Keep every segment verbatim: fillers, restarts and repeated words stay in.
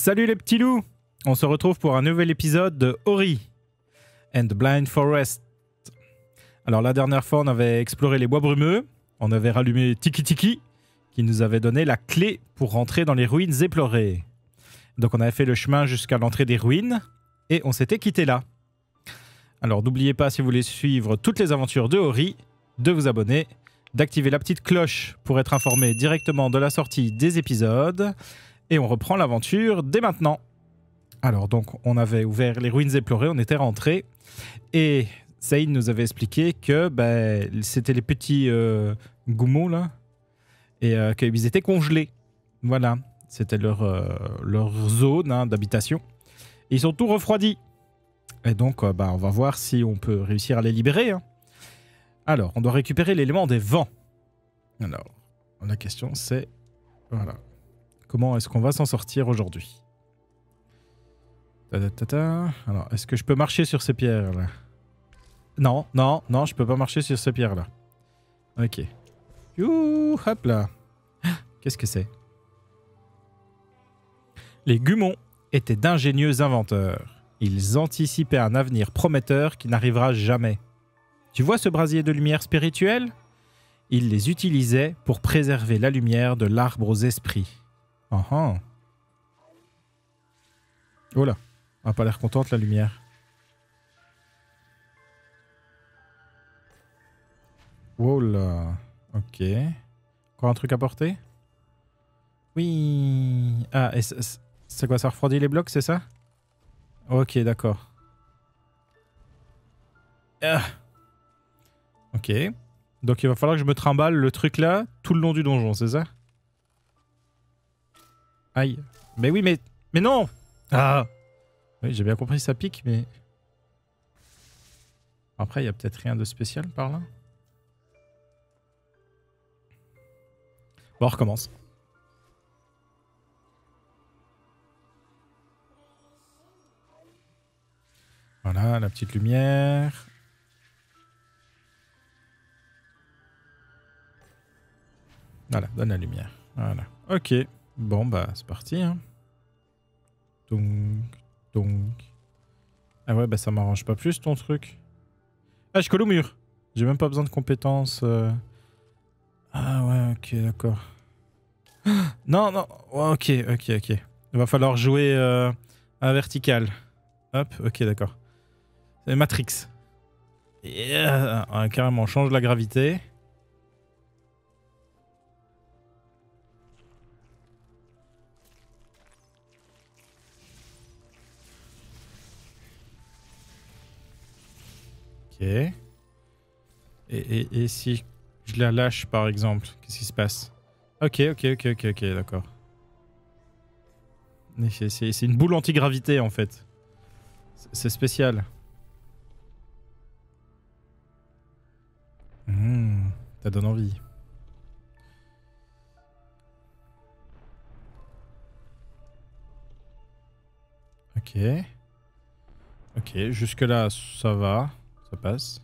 Salut les petits loups! On se retrouve pour un nouvel épisode de Ori and the Blind Forest. Alors la dernière fois, on avait exploré les bois brumeux, on avait rallumé Tiki Tiki, qui nous avait donné la clé pour rentrer dans les ruines éplorées. Donc on avait fait le chemin jusqu'à l'entrée des ruines, et on s'était quitté là. Alors n'oubliez pas, si vous voulez suivre toutes les aventures de Ori, de vous abonner, d'activer la petite cloche pour être informé directement de la sortie des épisodes, et on reprend l'aventure dès maintenant. Alors donc on avait ouvert les ruines éplorées, on était rentré, et Saïd nous avait expliqué que ben, c'était les petits euh, goumons là, et euh, qu'ils étaient congelés. Voilà, c'était leur, euh, leur zone hein, d'habitation. Et ils sont tout refroidis. Et donc euh, ben, on va voir si on peut réussir à les libérer. Hein. Alors, on doit récupérer l'élément des vents. Alors, la question c'est, voilà, comment est-ce qu'on va s'en sortir aujourd'hui? Alors, est-ce que je peux marcher sur ces pierres-là? Non, non, non, je peux pas marcher sur ces pierres-là. Ok. Youhou, hop là. Qu'est-ce que c'est? Les Gumons étaient d'ingénieux inventeurs. Ils anticipaient un avenir prometteur qui n'arrivera jamais. Tu vois ce brasier de lumière spirituelle? Ils les utilisaient pour préserver la lumière de l'arbre aux esprits. Oh, oh. Oh là, on n'a pas l'air contente la lumière. Oh là, ok. Encore un truc à porter? Oui. Ah, et c'est quoi, ça refroidit les blocs, c'est ça? Ok, d'accord. Ah. Ok. Donc il va falloir que je me trimballe le truc là tout le long du donjon, c'est ça? Aïe. Mais oui, mais... Mais non! Ah! Oui, j'ai bien compris, ça pique, mais... Après, il n'y a peut-être rien de spécial par là. Bon, on recommence. Voilà, la petite lumière. Voilà, donne la lumière. Voilà. Ok. Bon, bah, c'est parti. Hein. Donc, donc. Ah ouais, bah, ça m'arrange pas plus ton truc. Ah, je colle au mur. J'ai même pas besoin de compétences. Euh... Ah ouais, ok, d'accord. Non, non. Ok, ok, ok. Il va falloir jouer euh, à vertical. Hop, ok, d'accord. C'est Matrix. Yeah. Ah, carrément, on change la gravité. Ok. Et, et, et si je la lâche par exemple, qu'est-ce qui se passe? Ok, ok, ok, ok, ok, d'accord. C'est une boule anti-gravité en fait. C'est spécial. Mmh, ça donne envie. Ok. Ok, jusque là ça va. Ça passe.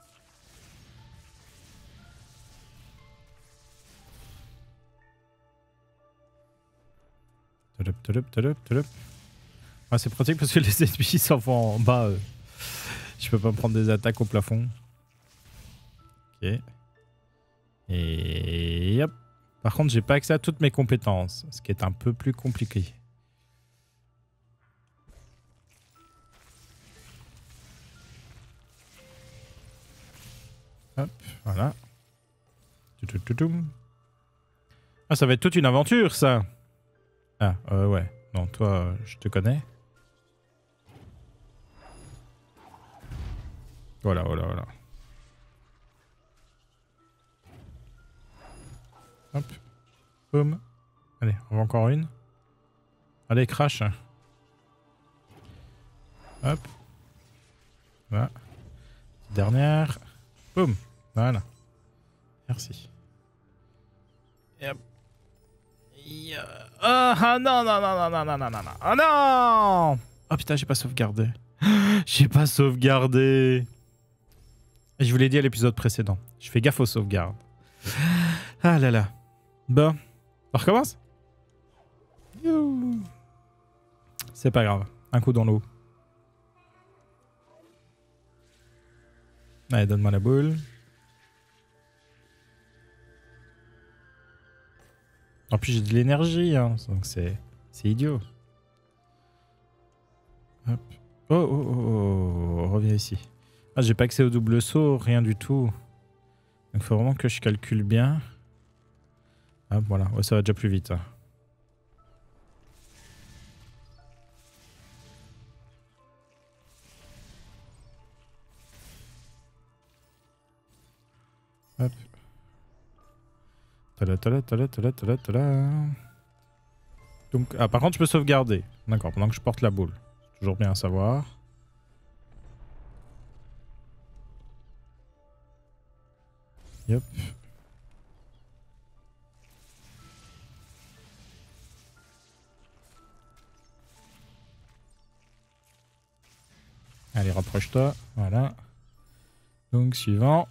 Tadop, tadop, tadop, tadop. Ah, c'est pratique parce que les ennemis s'en vont en bas. Euh. Je peux pas me prendre des attaques au plafond. Ok. Et hop. Par contre, j'ai pas accès à toutes mes compétences, ce qui est un peu plus compliqué. Hop, voilà. Ah, ça va être toute une aventure, ça. Ah, euh, ouais. Non, toi, euh, je te connais. Voilà, voilà, voilà. Hop. Boum. Allez, on va encore une. Allez, crash. Hop. Voilà. Dernière. Boum. Voilà. Merci. Et hop. Ah non, non, non, non, non, non, non, non, non. Ah non! Oh putain, j'ai pas sauvegardé. J'ai pas sauvegardé. Je vous l'ai dit à l'épisode précédent. Je fais gaffe aux sauvegardes. Ah là là. Bon. On recommence? Youh. C'est pas grave. Un coup dans l'eau. Allez, donne-moi la boule. En plus, j'ai de l'énergie, hein, donc c'est idiot. Hop. Oh, oh, oh, oh, oh, reviens ici. Ah, j'ai pas accès au double saut, rien du tout. Donc, il faut vraiment que je calcule bien. Ah, voilà, ouais, ça va déjà plus vite. Hein. Hop. Tada, tada, tada, tada, tada, tada. Donc, ah, par contre, je peux sauvegarder. D'accord, pendant que je porte la boule. Toujours bien à savoir. Yep. Allez, rapproche-toi. Voilà. Donc, suivant.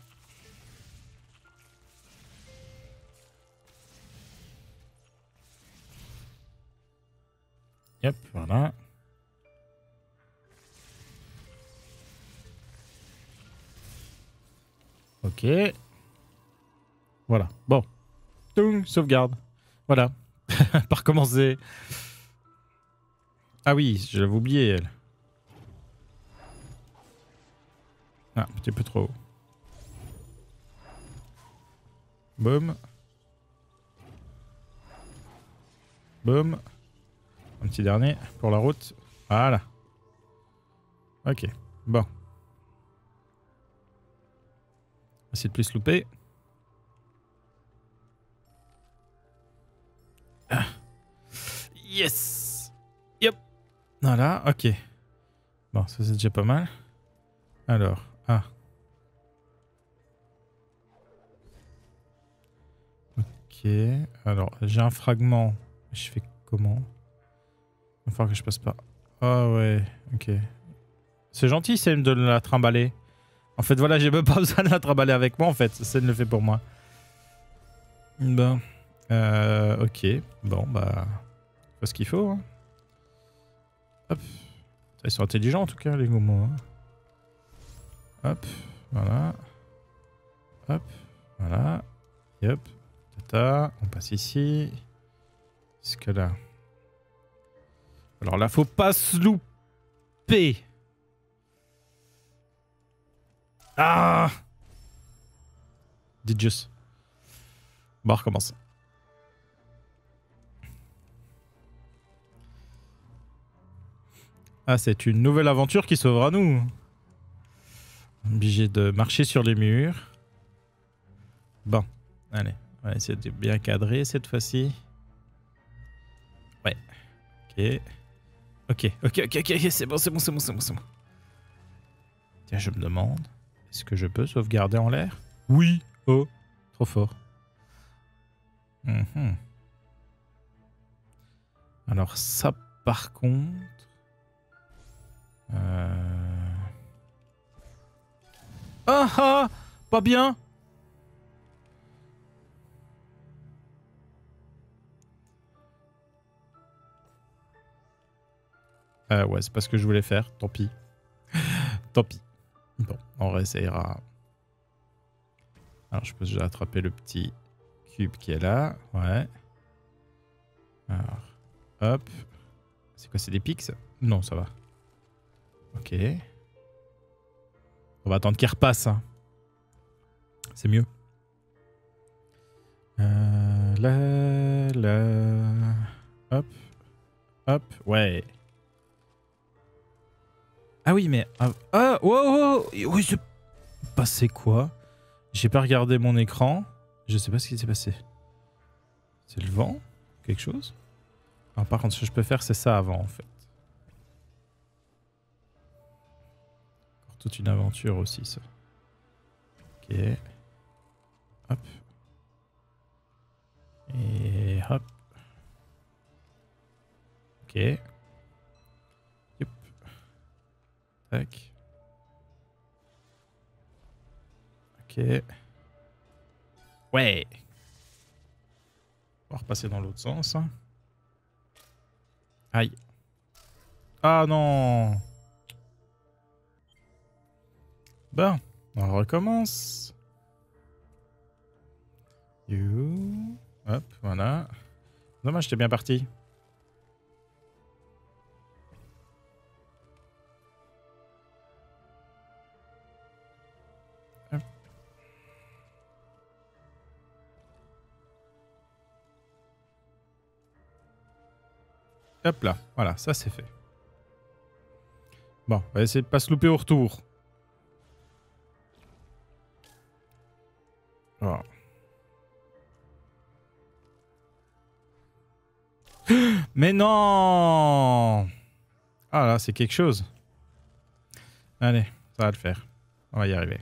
Yep, voilà. Ok. Voilà. Bon. Donc, sauvegarde. Voilà. Pas recommencer. Ah oui, je l'avais oublié, elle. Ah, un petit peu trop haut. Boum. Boum. Un petit dernier pour la route. Voilà. Ok. Bon. Essayer de plus se louper. Ah. Yes. Yep. Voilà, ok. Bon, ça c'est déjà pas mal. Alors, ah. Ok. Alors, j'ai un fragment. Je fais comment? Il va falloir que je passe par... Ah ouais, ok. C'est gentil, Sam, de la trimballer. En fait, voilà, j'ai même pas besoin de la trimballer avec moi, en fait. Sam le fait pour moi. Bon. Euh, ok. Bon, bah... Faut ce qu'il faut, hein. Hop. Ils sont intelligents, en tout cas, les gourmands. Hein. Hop. Voilà. Hop. Voilà. Et hop. Tata. On passe ici. Jusque là. Alors là, faut pas se louper. Ah! Dit juste. Bon, on recommence. Ah, c'est une nouvelle aventure qui s'ouvre à nous. Obligé de marcher sur les murs. Bon, allez. On va essayer de bien cadrer cette fois-ci. Ouais. Ok. Ok, ok, ok, ok, ok, c'est bon, c'est bon, c'est bon, c'est bon, c'est bon. Tiens, je me demande, est-ce que je peux sauvegarder en l'air? Oui. Oh, trop fort. Mm-hmm. Alors ça, par contre... Euh... Ah ah, pas bien. Euh, ouais, c'est pas ce que je voulais faire, tant pis. Tant pis. Bon, on réessayera. Alors, je peux déjà attraper le petit cube qui est là. Ouais. Alors, hop. C'est quoi, c'est des pics? Non, ça va. Ok. On va attendre qu'il repasse. Hein. C'est mieux. Euh, là, là. Hop. Hop. Ouais. Ah oui, mais... Ah, ah wow, wow. Oui, c'est passé quoi? J'ai pas regardé mon écran. Je sais pas ce qui s'est passé. C'est le vent? Quelque chose? Alors, par contre, ce que je peux faire, c'est ça avant, en fait. Encore toute une aventure aussi, ça. Ok. Hop. Et hop. Ok. Yep. Tac. Ok. Ouais. On va repasser dans l'autre sens. Aïe. Ah non. Bon, on recommence. You. Hop, voilà. Dommage, j'étais bien parti. Hop. Hop là, voilà, ça c'est fait. Bon, on va essayer de pas se louper au retour. Oh. Mais non! Ah là, c'est quelque chose. Allez, ça va le faire. On va y arriver.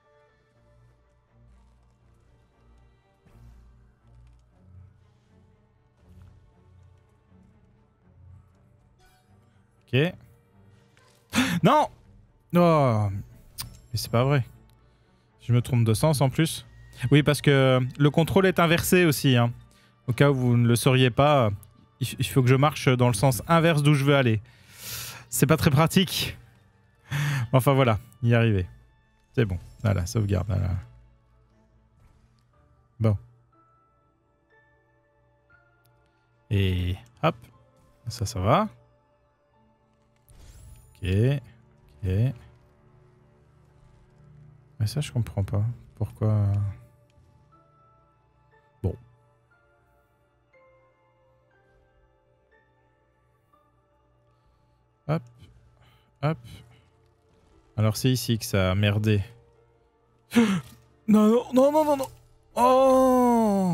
Ok. Non! Oh! Mais c'est pas vrai. Je me trompe de sens en plus. Oui, parce que le contrôle est inversé aussi. Hein. Au cas où vous ne le sauriez pas, il faut que je marche dans le sens inverse d'où je veux aller. C'est pas très pratique. Enfin voilà, y arriver. C'est bon. Voilà, sauvegarde. Voilà. Bon. Et hop. Ça, ça va. Ok. Ok. Mais ça, je comprends pas. Pourquoi... Bon. Hop. Hop. Alors c'est ici que ça a merdé. Non, non, non, non, non, non. Oh.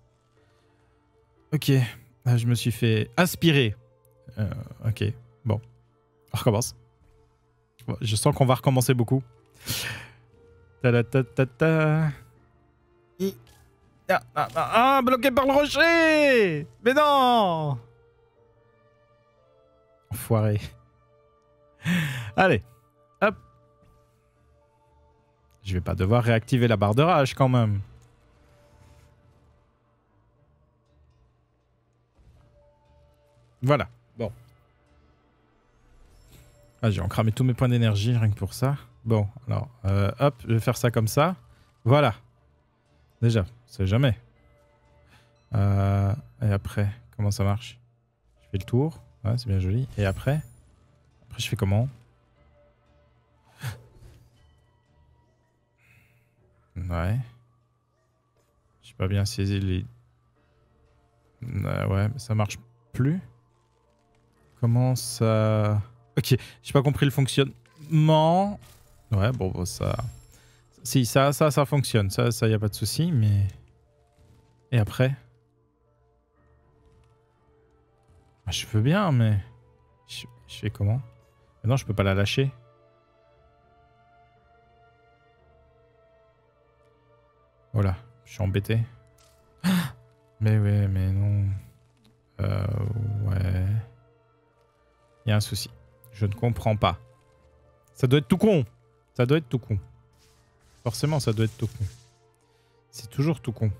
Ok. Ah, je me suis fait aspirer. Euh, ok. Bon. On recommence. Je sens qu'on va recommencer beaucoup. Ta ta ta ta ta. Ah, ah, ah, ah, bloqué par le rocher. Mais non. Enfoiré. Allez. Hop. Je vais pas devoir réactiver la barre de rage quand même. Voilà. Bon. Ah, j'ai encramé tous mes points d'énergie rien que pour ça. Bon, alors, euh, hop, je vais faire ça comme ça. Voilà. Déjà, on sait jamais. Euh, et après, comment ça marche? Je fais le tour. Ouais, c'est bien joli. Et après? Après, je fais comment? Ouais. J'ai pas bien saisi les... Euh, ouais, mais ça marche plus. Comment ça... Ok, j'ai pas compris le fonctionnement. Ouais, bon, bon ça... Si, ça, ça, ça fonctionne. Ça, ça, y a pas de souci, mais... Et après? Ah, je veux bien, mais... Je, je fais comment? Mais non, je peux pas la lâcher. Voilà, je suis embêté. Mais ouais, mais non... Euh... Ouais... Il y a un souci. Je ne comprends pas. Ça doit être tout con. Ça doit être tout con. Forcément, ça doit être tout con. C'est toujours tout con.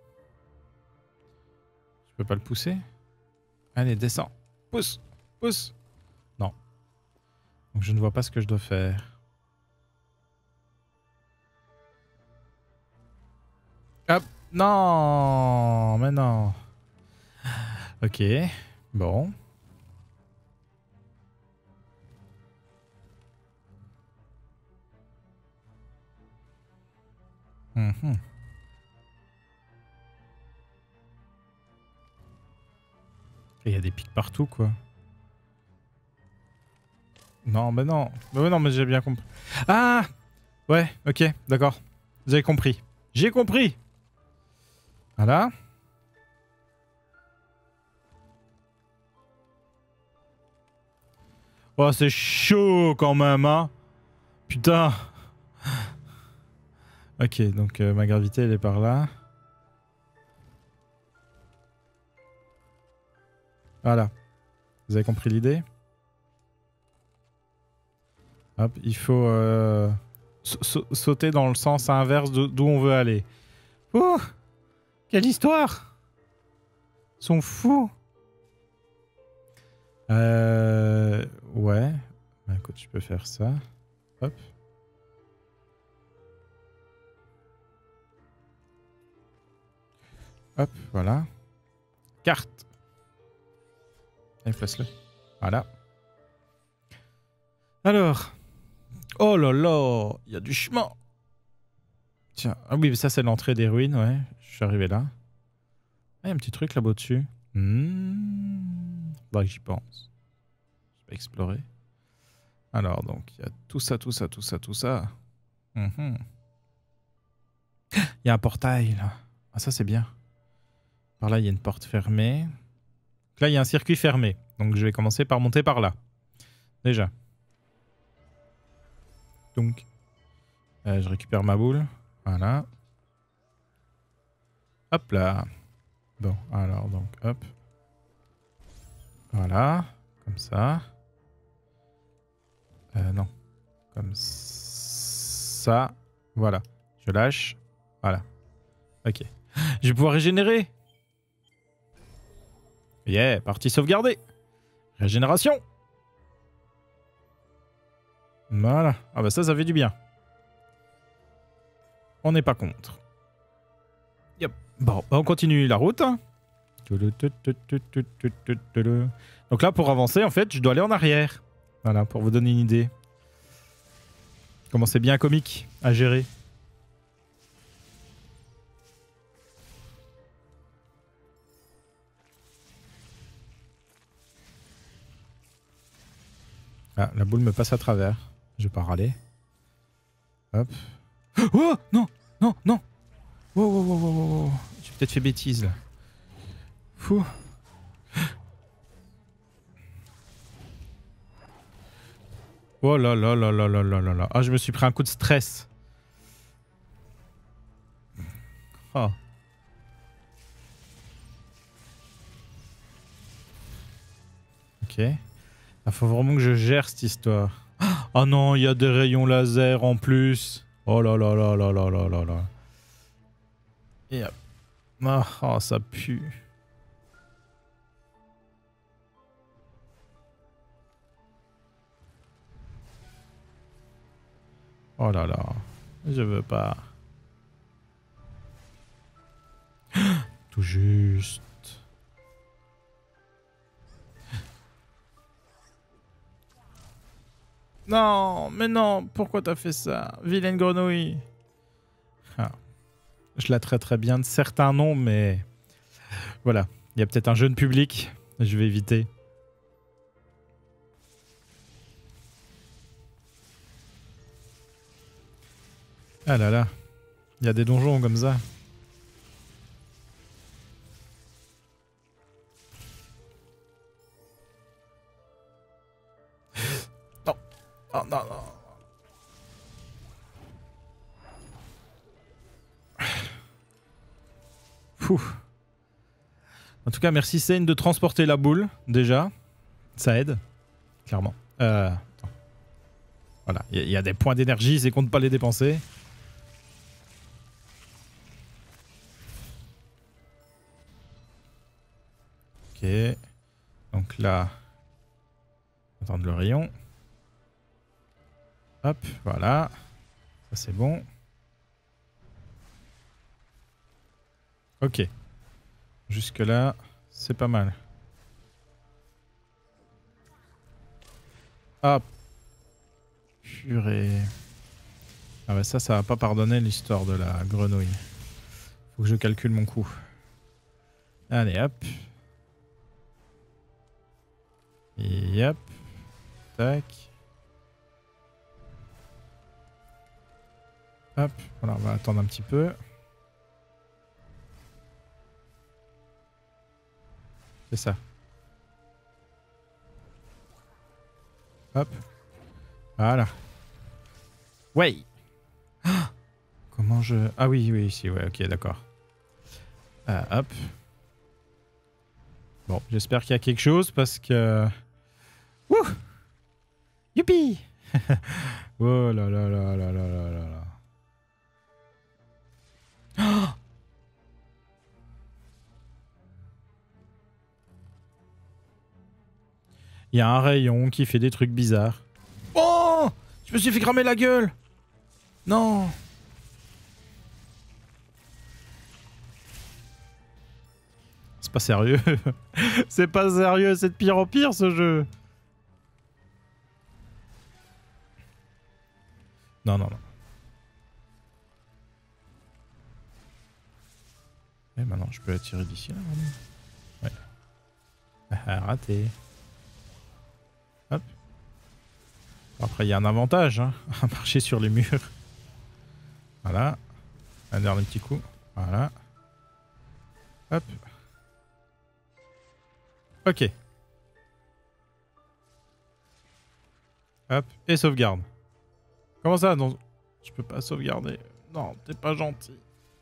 Je peux pas le pousser? Allez, descends. Pousse. Pousse. Non. Donc je ne vois pas ce que je dois faire. Hop. Non. Mais non. Ok. Bon. Mm-hmm. Il y a des pics partout, quoi. Non, mais non. Mais non, mais j'ai bien compris. Ah! Ouais, ok, d'accord. Vous avez compris. J'ai compris! Voilà. Oh, c'est chaud quand même, hein? Putain! Ok, donc euh, ma gravité, elle est par là. Voilà. Vous avez compris l'idée? Hop, il faut euh, sa sauter dans le sens inverse d'où on veut aller. Oh! Quelle histoire! Ils sont fous! Euh... Écoute, je peux faire ça. Hop. Hop, voilà. Carte. Allez, place-le. Voilà. Alors. Oh là là, il y a du chemin. Tiens, ah oui, mais ça c'est l'entrée des ruines, ouais. Je suis arrivé là. Ah, il y a un petit truc là-bas dessus. Mmh. Faudrait que j'y pense. Je vais explorer. Alors, donc, il y a tout ça, tout ça, tout ça, tout ça. Mmh. Il y a un portail là. Ah, ça c'est bien. Par là, il y a une porte fermée. Donc là, il y a un circuit fermé. Donc, je vais commencer par monter par là. Déjà. Donc, euh, je récupère ma boule. Voilà. Hop là. Bon, alors, donc, hop. Voilà. Comme ça. Euh, non. Comme ça. Voilà. Je lâche. Voilà. Ok. Je vais pouvoir régénérer. Yeah, partie sauvegardée. Régénération. Voilà. Ah bah ça, ça fait du bien. On n'est pas contre. Yep. Bon, bah on continue la route. Donc là, pour avancer, en fait, je dois aller en arrière. Voilà, pour vous donner une idée. Comment c'est bien comique à gérer. Ah, la boule me passe à travers. Je vais pas râler. Hop. Oh non, non, non. Wow, wow, wow, wow, wow. J'ai peut-être fait bêtise là. Fou. Oh là là là là là là là là. Ah, je me suis pris un coup de stress. Oh. Ok. Il faut vraiment que je gère cette histoire. Oh non, il y a des rayons laser en plus. Oh là là là là là là là là. Et hop. Ah, oh, ça pue. Oh là là. Je veux pas. Tout juste. Non, mais non, pourquoi t'as fait ça? Vilaine grenouille. Ah. Je la traiterais bien de certains noms, mais... Voilà, il y a peut-être un jeune public. Je vais éviter. Ah là là. Il y a des donjons comme ça. Non. Oh non, non. Fou. En tout cas, merci Sane de transporter la boule, déjà. Ça aide, clairement. Euh, voilà, il y, y a des points d'énergie, c'est qu'on ne pas les dépenser. Ok. Donc là, attendre le rayon. Hop, voilà. Ça c'est bon. Ok. Jusque là, c'est pas mal. Hop. Purée. Ah bah ça, ça va pas pardonner l'histoire de la grenouille. Faut que je calcule mon coup. Allez, hop. Et hop. Tac. Hop. Voilà, on va attendre un petit peu. C'est ça. Hop. Voilà. Ouais. Ah, comment je... Ah oui, oui, ici, ouais, ok, d'accord. Ah, hop. Bon, j'espère qu'il y a quelque chose parce que... Wouh! Youpi! Oh là là là là là là là là. Oh! Il y a un rayon qui fait des trucs bizarres. Oh! Je me suis fait cramer la gueule. Non. C'est pas sérieux. C'est pas sérieux, c'est de pire en pire ce jeu. Non, non, non. Et maintenant, je peux la tirer d'ici là. Ouais. Ah, raté. Hop. Après, il y a un avantage hein, à marcher sur les murs. Voilà. Un dernier petit coup. Voilà. Hop. Ok. Hop. Et sauvegarde. Comment ça non... Je peux pas sauvegarder. Non, t'es pas gentil.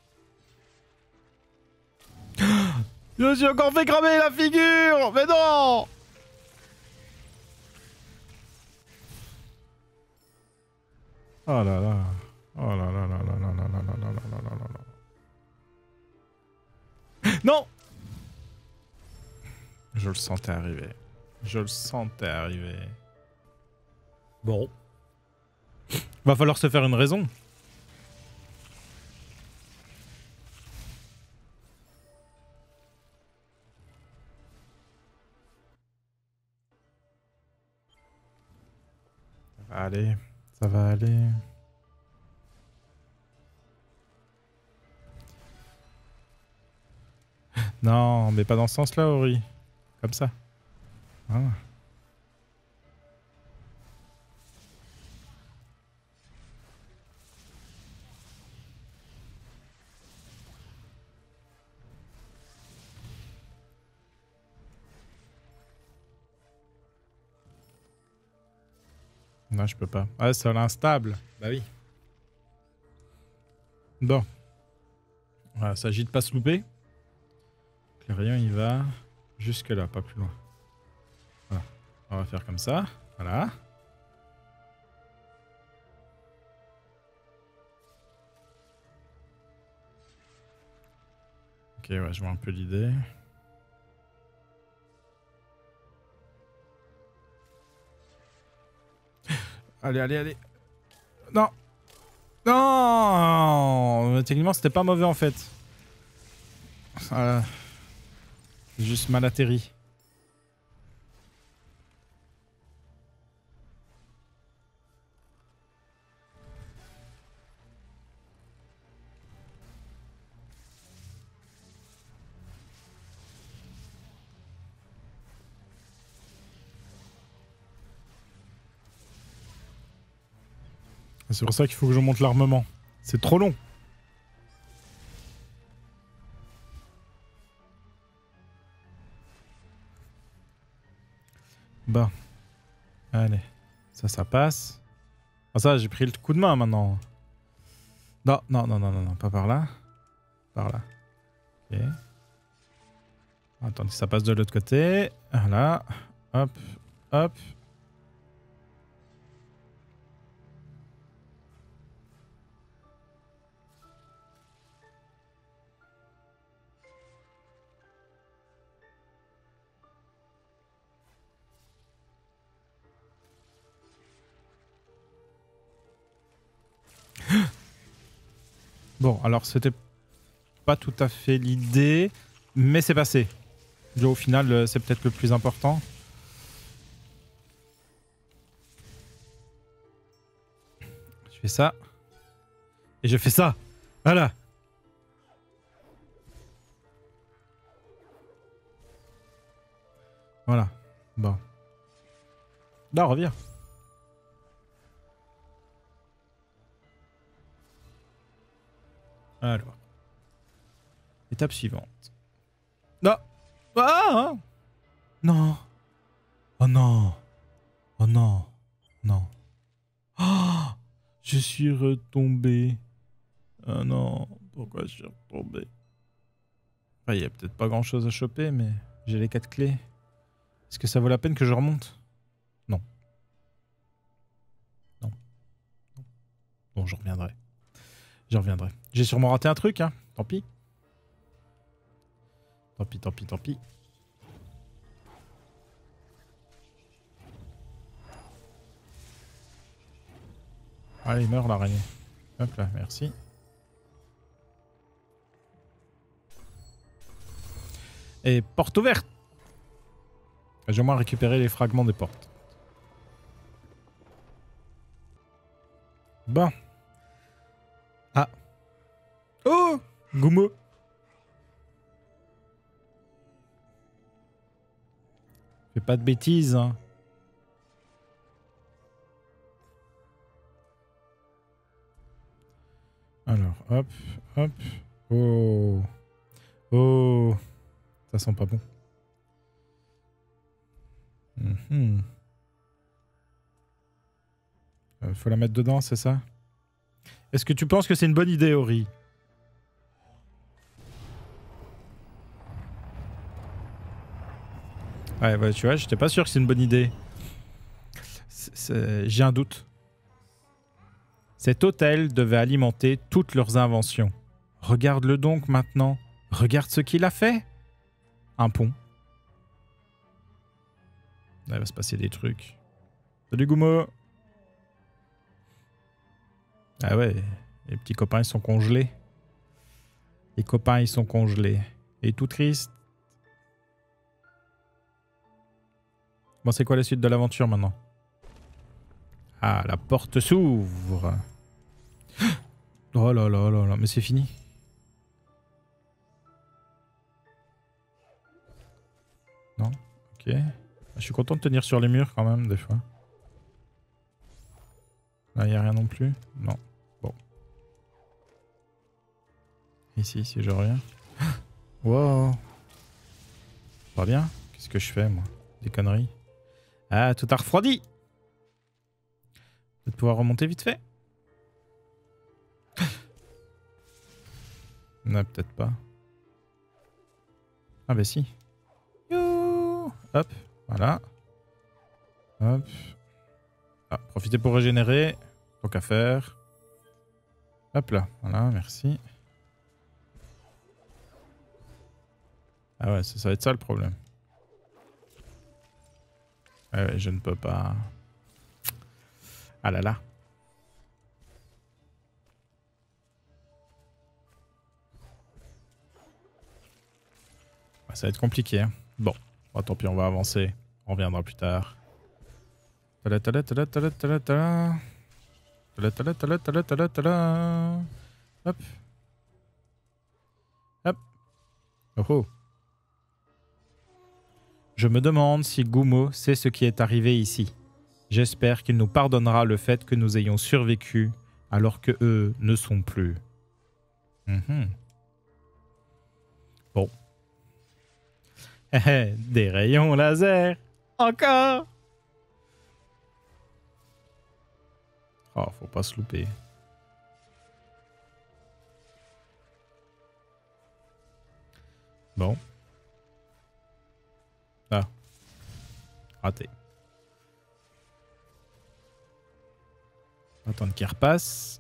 Je me suis encore fait cramer la figure. Mais non. Oh là là. Oh là là là là là là là là là là là là là. Non. Je le sentais arriver. Je le sentais arriver. Bon. Va falloir se faire une raison. Ça va aller. Ça va aller. Non, mais pas dans ce sens-là, Ori. Comme ça. Ah. Non, je peux pas. Ah, c'est instable. Bah oui. Bon. Voilà, s'agit de pas se louper. Le rayon, il va jusque là, pas plus loin. Voilà. On va faire comme ça. Voilà. Ok, ouais, je vois un peu l'idée. Allez, allez, allez. Non. Non. Techniquement, c'était pas mauvais en fait. Voilà. Juste mal atterri. C'est pour ça qu'il faut que je monte l'armement. C'est trop long. Bah. Allez. Ça, ça passe. Ah ça, j'ai pris le coup de main maintenant. Non, non, non, non, non, non, pas par là. Par là. Ok. Attends que ça passe de l'autre côté. Voilà. Hop, hop. Bon, alors c'était pas tout à fait l'idée, mais c'est passé. Au final, c'est peut-être le plus important. Je fais ça. Et je fais ça. Voilà. Voilà. Bon. Là, reviens. Alors. Étape suivante. Non. Ah, non. Oh non. Oh non. Non. Oh, je suis retombé. Oh non. Pourquoi je suis retombé? Il n'y a peut-être pas grand-chose à choper, mais j'ai les quatre clés. Est-ce que ça vaut la peine que je remonte? Non. Non. Non. Bon, je reviendrai. Je reviendrai. J'ai sûrement raté un truc, hein. Tant pis. Tant pis, tant pis, tant pis. Allez, meurt l'araignée. Hop là, merci. Et porte ouverte. J'ai au moins récupéré les fragments des portes. Bon. Ah. Oh, Gumo. Fais pas de bêtises, hein. Alors, hop, hop. Oh. Oh. Ça sent pas bon. Mm-hmm. euh, faut la mettre dedans, c'est ça? Est-ce que tu penses que c'est une bonne idée, Ori? Ouais, bah, tu vois, j'étais pas sûr que c'est une bonne idée. J'ai un doute. Cet hôtel devait alimenter toutes leurs inventions. Regarde-le donc maintenant. Regarde ce qu'il a fait. Un pont. Là, il va se passer des trucs. Salut Gumo. Ah ouais, les petits copains ils sont congelés. Les copains ils sont congelés. Et tout triste. Bon, c'est quoi la suite de l'aventure maintenant? Ah, la porte s'ouvre. Oh là là là là, mais c'est fini. Non? Ok. Je suis content de tenir sur les murs quand même, des fois. Là, il n'y a rien non plus? Non. Bon. Ici, si je reviens. Wow. Pas bien? Qu'est-ce que je fais, moi? Des conneries. Ah, tout a refroidi! Peut-être pouvoir remonter vite fait? Non, peut-être pas. Ah bah si. Youhou. Hop, voilà. Hop. Ah, profitez pour régénérer. Tant qu'à faire. Hop là, voilà, merci. Ah ouais, ça, ça va être ça le problème. Ah ouais, je ne peux pas... Ah là là. Ça va être compliqué. Hein. Bon, oh, tant pis, on va avancer. On reviendra plus tard. Tada tada tada tada tada tada. Tada tada tada tada tada tada. Hop. Hop. Oh oh. Je me demande si Gumo sait ce qui est arrivé ici. J'espère qu'il nous pardonnera le fait que nous ayons survécu alors que eux ne sont plus. Mm-hmm. Bon. Des rayons laser. Encore. Oh, faut pas se louper. Bon. Ah. Raté. Attendre qu'il repasse.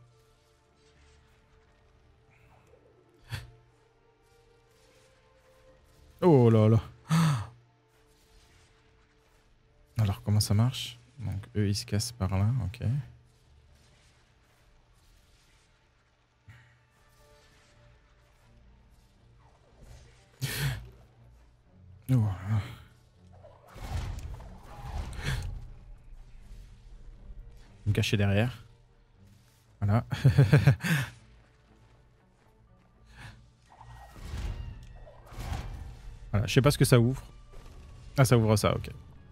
Oh là là. Alors comment ça marche? Donc eux ils se cassent par là, ok. Oh là. Me cacher derrière. Voilà. Voilà, je sais pas ce que ça ouvre. Ah, ça ouvre ça, ok.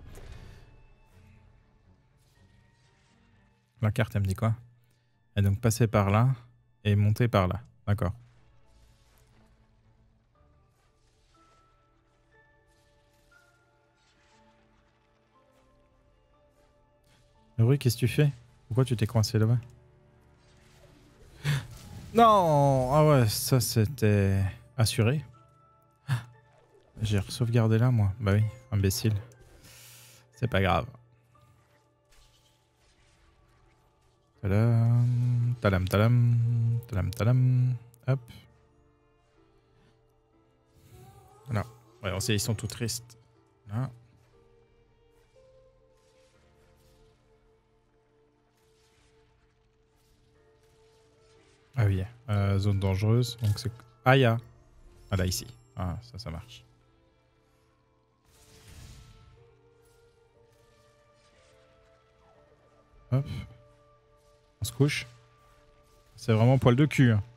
La carte, elle me dit quoi? Et donc passer par là et monter par là. D'accord. Rui, qu'est-ce que tu fais? Pourquoi tu t'es coincé là-bas? Non! Ah ouais, ça c'était assuré. J'ai sauvegardé là, moi. Bah oui, imbécile. C'est pas grave. Tadam, tadam, tadam, tadam, tadam. Hop. Voilà. Ouais, on sait, ils sont tout tristes. Là. Ah oui, euh, zone dangereuse. Donc c'est... Ah, il y a... Ah là, ici. Ah, ça, ça marche. Hop. On se couche. C'est vraiment poil de cul. Hein.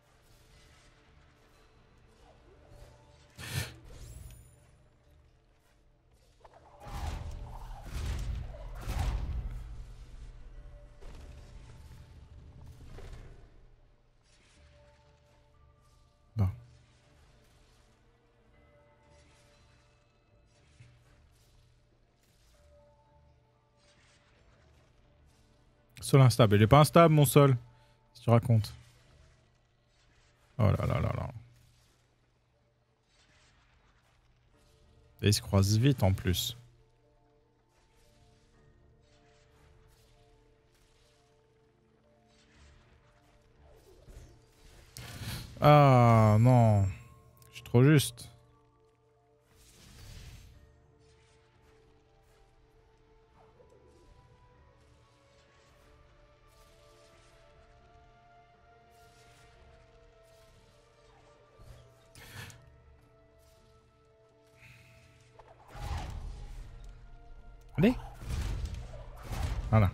Bon. Sol instable. Il est pas instable, mon sol. Si tu racontes. Oh là là là là. Et il se croise vite en plus. Ah non. Je suis trop juste. Allez. Voilà.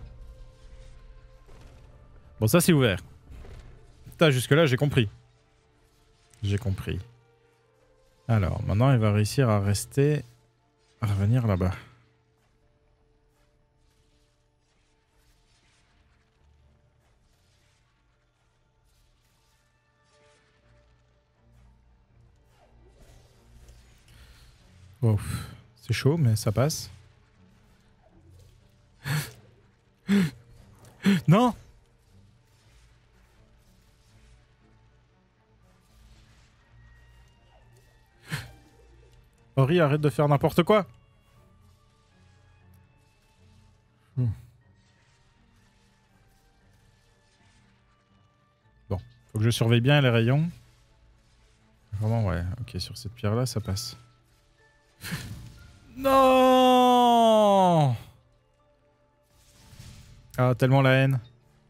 Bon, ça c'est ouvert. Putain, jusque-là, j'ai compris. J'ai compris. Alors, maintenant, il va réussir à rester... à revenir là-bas. Wow. C'est chaud, mais ça passe. Non! Ori, arrête de faire n'importe quoi! Hmm. Bon, faut que je surveille bien les rayons. Vraiment, ouais. Ok, sur cette pierre-là, ça passe. Non! Ah, tellement la haine.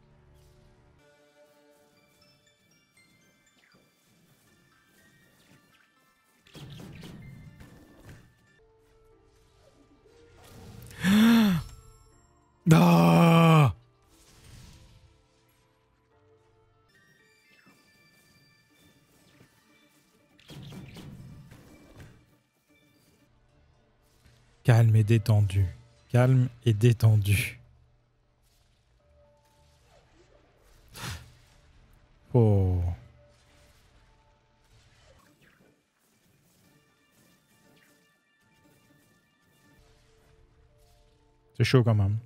Ah! Calme et détendu. Calme et détendu. Oh. C'est chaud quand même.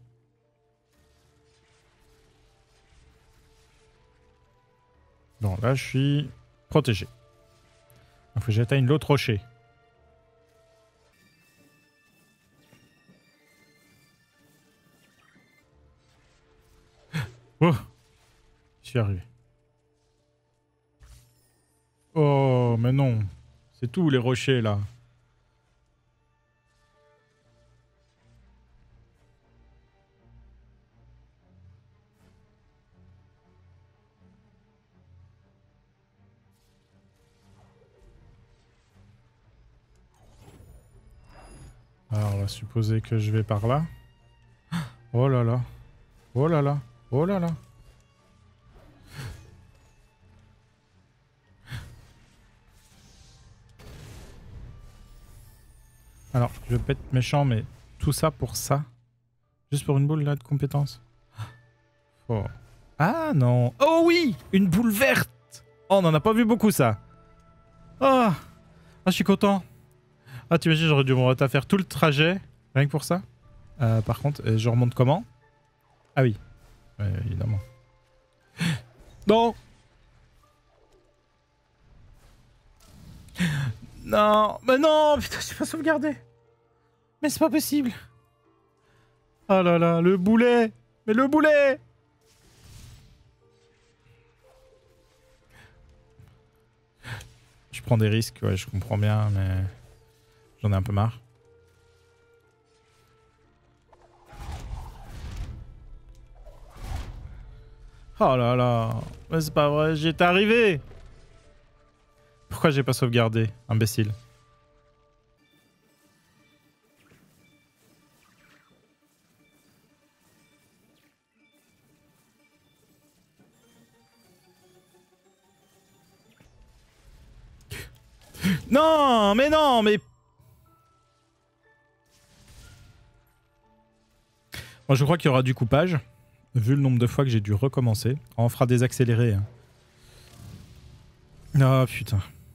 Bon, là, je suis protégé. Il faut que j'atteigne l'autre rocher. Oh! Je suis arrivé. Oh, mais non. C'est tous les rochers, là. Alors, on va supposer que je vais par là. Oh là là. Oh là là. Oh là là. Alors, je vais pas être méchant, mais tout ça pour ça. Juste pour une boule là de compétence. Oh. Ah non. Oh oui, une boule verte. Oh, on en a pas vu beaucoup ça. Ah, ah je suis content. Ah, t'imagines, j'aurais dû me refaire tout le trajet, rien que pour ça. Euh, par contre, je remonte comment? Ah oui, ouais, évidemment. Non. Non, mais non, putain, je suis pas sauvegardé. Mais c'est pas possible. Oh là là, le boulet. Mais le boulet. Je prends des risques, ouais, je comprends bien, mais j'en ai un peu marre. Oh là là. Mais c'est pas vrai, j'y étais arrivé. Pourquoi j'ai pas sauvegardé, imbécile? Non, mais non, mais... Moi, je crois qu'il y aura du coupage, vu le nombre de fois que j'ai dû recommencer. On fera des accélérés. Hein. Oh putain.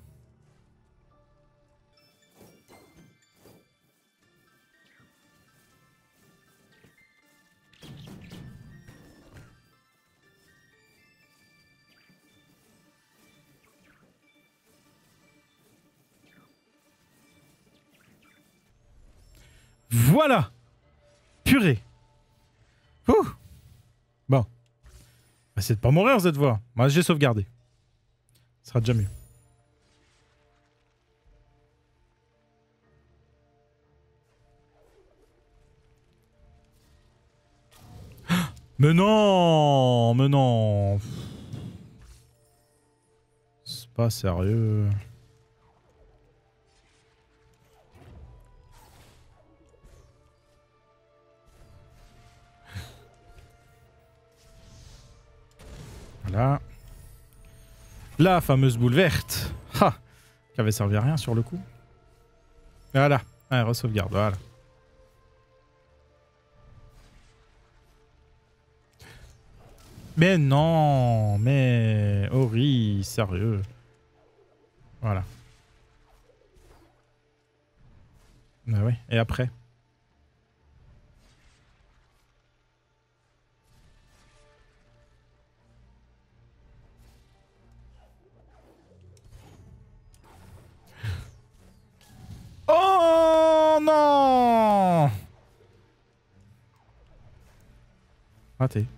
Voilà. Purée. Ouh. Bon. Bah, c'est de pas mourir cette fois. Moi, j'ai sauvegardé. Ce sera déjà mieux. Mais non. Mais non. C'est pas sérieux. Voilà. La fameuse boule verte. Ha, qui avait servi à rien sur le coup. Voilà. Allez, re-sauvegarde. Voilà. Mais non. Mais... Ori, sérieux. Voilà. Bah oui. Et après? Oh non! Raté.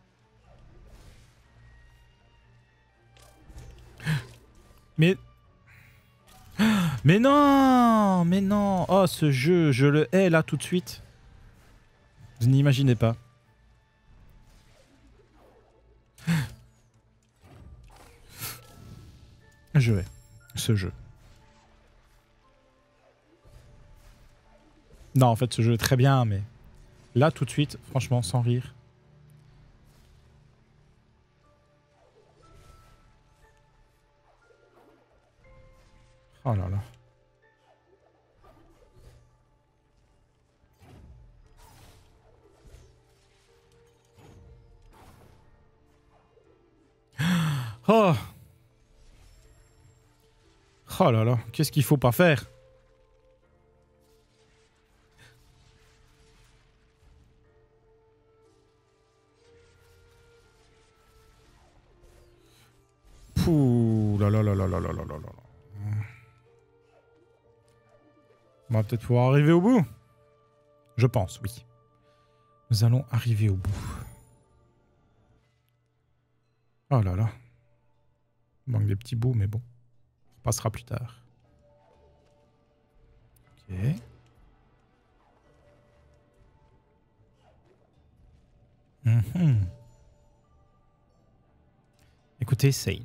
Mais... Mais non! Mais non! Oh, ce jeu, je le hais là tout de suite. Vous n'imaginez pas. Je hais ce jeu. Non, en fait, ce jeu est très bien, mais... Là, tout de suite, franchement, sans rire. Oh là là. Oh! Oh là là, qu'est-ce qu'il faut pas faire? Pouh là là là là là là là là là. On va peut-être pouvoir arriver au bout. Je pense, oui. Nous allons arriver au bout. Oh là là. Il manque des petits bouts, mais bon. On passera plus tard. Ok. Mm-hmm. Écoutez, Sane.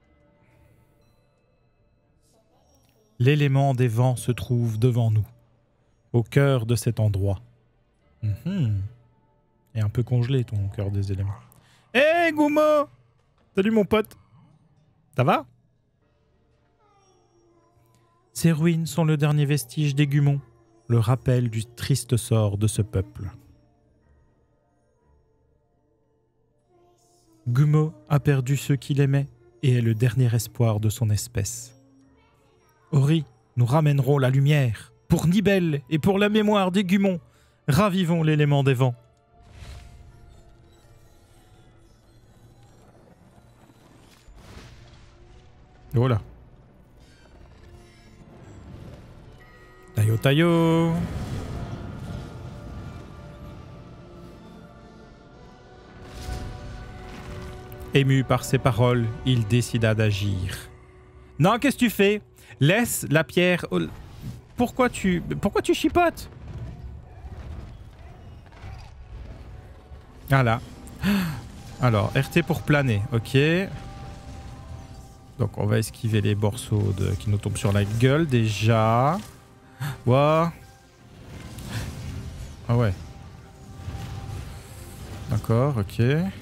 L'élément des vents se trouve devant nous, au cœur de cet endroit. Mm-hmm. Et un peu congelé ton cœur des éléments. Hé, hey, Gumo! Salut mon pote. Ça va? Ces ruines sont le dernier vestige des Gumons, le rappel du triste sort de ce peuple. Gumo a perdu ceux qu'il aimait et est le dernier espoir de son espèce. Ori, nous ramènerons la lumière. Pour Nibel et pour la mémoire des Gumons, ravivons l'élément des vents. Voilà. Tayo tayo. Ému par ces paroles, il décida d'agir. Non, qu'est-ce que tu fais? Laisse la pierre... Pourquoi tu... Pourquoi tu chipotes? Voilà. Alors, R T pour planer, ok. Donc on va esquiver les morceaux de... qui nous tombent sur la gueule déjà. Ouah. Ah ouais. D'accord, ok.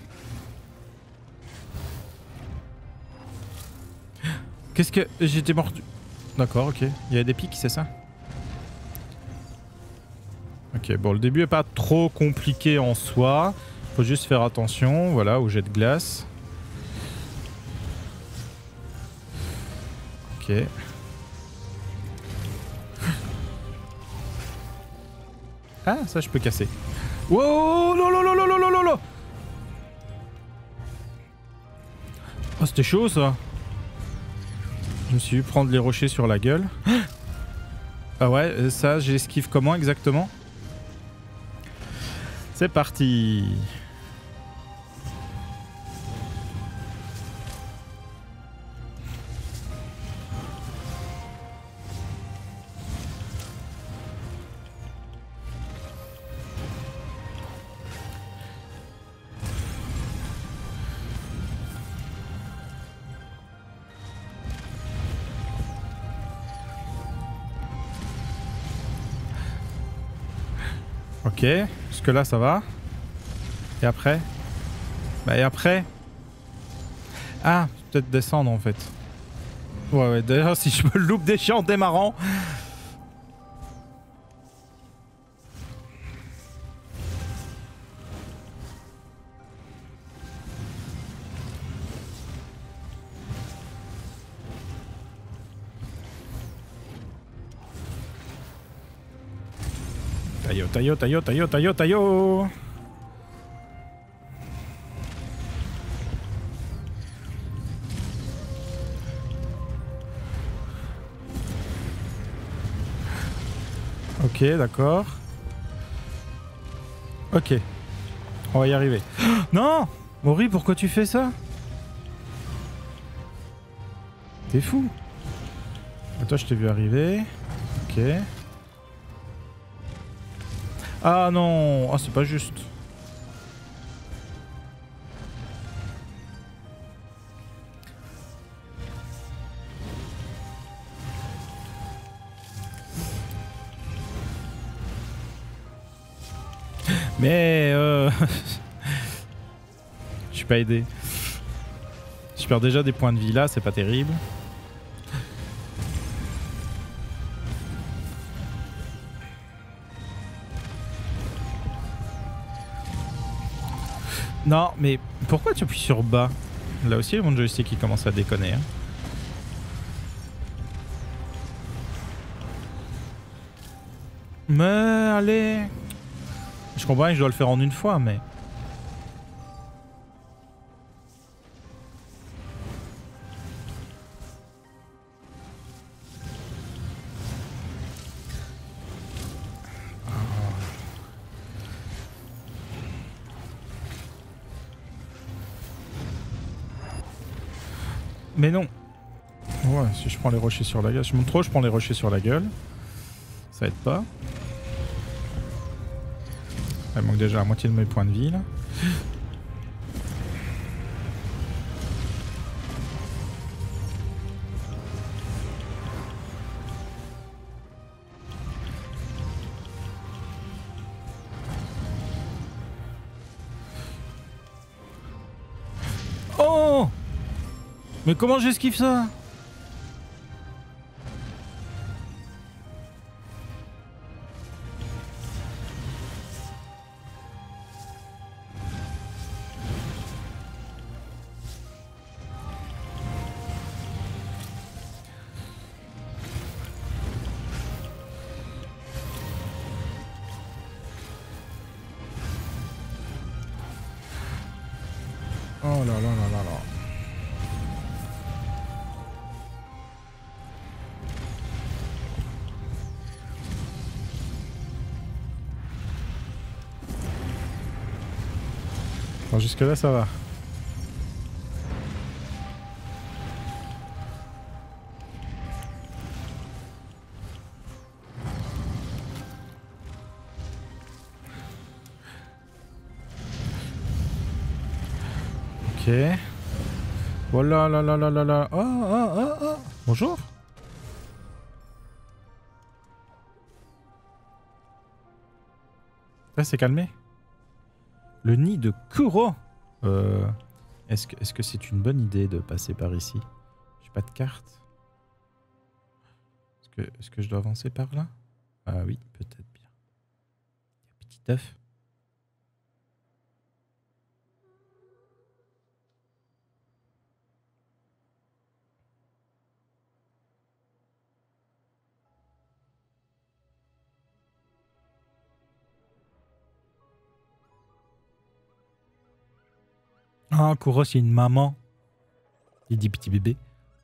Qu'est-ce que... J'étais mordu. D'accord, ok. Il y a des pics, c'est ça? Ok, bon, le début est pas trop compliqué en soi. Faut juste faire attention, voilà, au jet de glace. Ok. Ah, ça je peux casser. Wow, non, non, non, non, non, non, non. Oh, c'était chaud ça. Je me suis vu prendre les rochers sur la gueule. Ah ouais, ça j'esquive comment exactement? C'est parti. Ok, jusque là ça va. Et après? Bah et après? Ah, peut-être descendre en fait. Ouais ouais, d'ailleurs si je me loupe des chiens en démarrant. Taillot, taillot, taillot, taillot, taillot, taillot. Ok, d'accord. Ok. On va y arriver. Non! Ori, pourquoi tu fais ça? T'es fou. Attends, je t'ai vu arriver. Ok. Ah non! Ah, c'est pas juste. Mais euh... je suis pas aidé. Je perds déjà des points de vie là, c'est pas terrible. Non, mais pourquoi tu appuies sur bas? Là aussi, mon joystick qui commence à déconner. Hein. Mais allez. Je comprends que je dois le faire en une fois, mais... Mais non. Ouais, si je prends les rochers sur la gueule... Je monte trop, je prends les rochers sur la gueule. Ça aide pas. Il manque déjà la moitié de mes points de vie, là. Oh! Mais comment j'esquive ça? Oh là là là là là. Bon, jusque là ça va. Ok. Oh là là là là là là. Oh, oh, oh, oh. Bonjour. Là, c'est calmé. Le nid de Kuro. Euh, est-ce que est-ce que c'est une bonne idée de passer par ici? J'ai pas de carte. Est-ce que, est-ce que je dois avancer par là? Ah oui, peut-être bien. Petit œuf. Ah, Kuro, c'est une maman. Il dit petit bébé.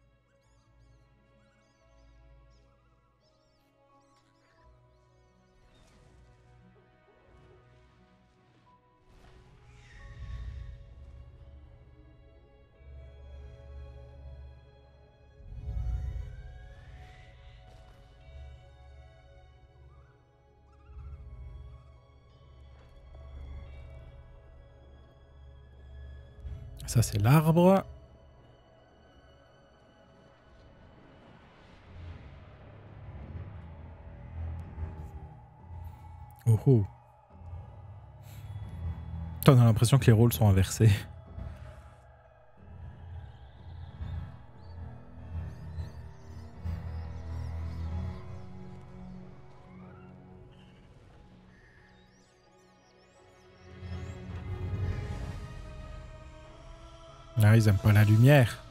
Ça, c'est l'arbre. Oh oh. On a l'impression que les rôles sont inversés. Ah, ils aiment pas la lumière.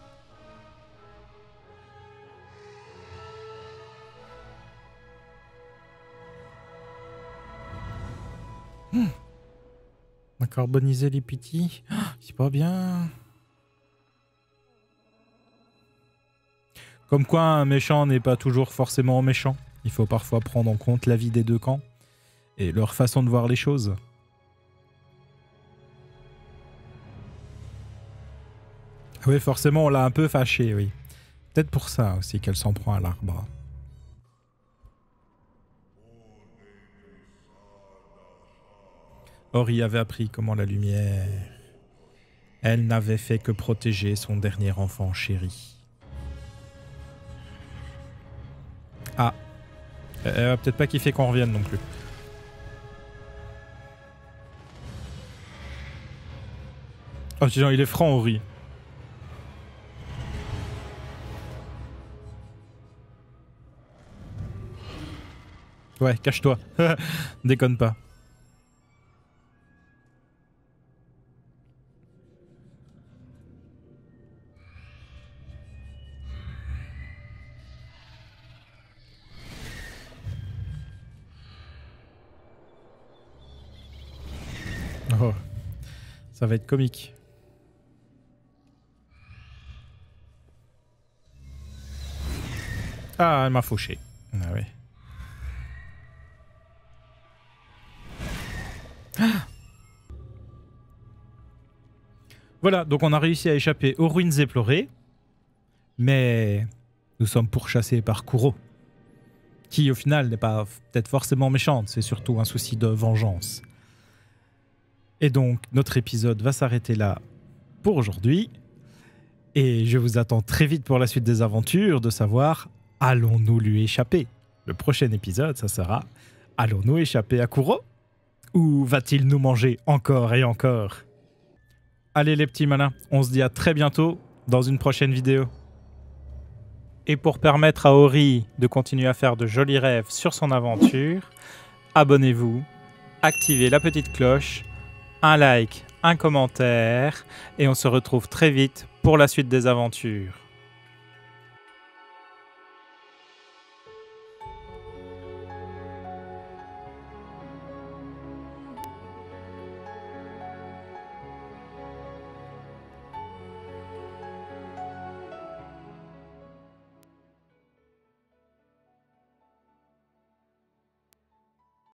Hmm. On a carbonisé les petits. Oh, c'est pas bien. Comme quoi un méchant n'est pas toujours forcément méchant. Il faut parfois prendre en compte l'avis des deux camps et leur façon de voir les choses. Oui, forcément, on l'a un peu fâché, oui. Peut-être pour ça aussi qu'elle s'en prend à l'arbre. Ori avait appris comment la lumière... Elle n'avait fait que protéger son dernier enfant chéri. Ah. Elle va peut-être pas kiffer qu'on revienne non plus. Oh, dis-donc, il est franc, Ori. Ouais, cache-toi. Déconne pas. Oh. Ça va être comique. Ah, elle m'a fauché. Ah oui. Voilà, donc on a réussi à échapper aux ruines éplorées, mais nous sommes pourchassés par Kuro, qui au final n'est pas peut-être forcément méchante, c'est surtout un souci de vengeance. Et donc notre épisode va s'arrêter là pour aujourd'hui, et je vous attends très vite pour la suite des aventures, de savoir, allons-nous lui échapper? Le prochain épisode, ça sera, allons-nous échapper à Kuro? Ou va-t-il nous manger encore et encore? Allez les petits malins, on se dit à très bientôt dans une prochaine vidéo. Et pour permettre à Ori de continuer à faire de jolis rêves sur son aventure, abonnez-vous, activez la petite cloche, un like, un commentaire, et on se retrouve très vite pour la suite des aventures.